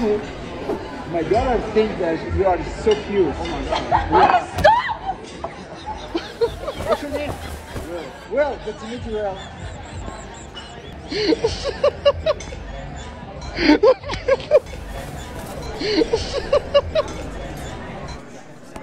My daughter thinks that you are so cute. Oh my god. Stop! What's your name? Will, good to meet you, Will.